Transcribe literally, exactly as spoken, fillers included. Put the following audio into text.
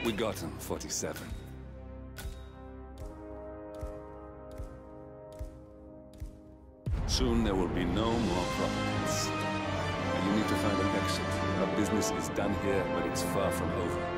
We got him, forty-seven. Soon there will be no more properties. You need to find an exit. Our business is done here, but it's far from over.